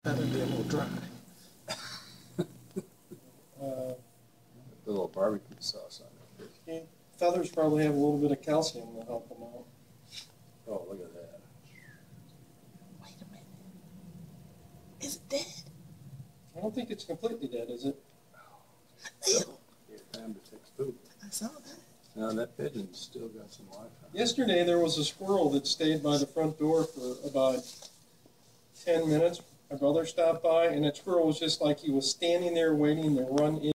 That'd be a little dry. A little barbecue sauce on it. Yeah, feathers probably have a little bit of calcium to help them out. Oh, look at that. Wait a minute. Is it dead? I don't think it's completely dead, is it? Ew. Yeah, time to fix food. I saw that. Now that pigeon's still got some life on it. Yesterday there was a squirrel that stayed by the front door for about 10 minutes. My brother stopped by, and that squirrel was just like he was standing there waiting to run in.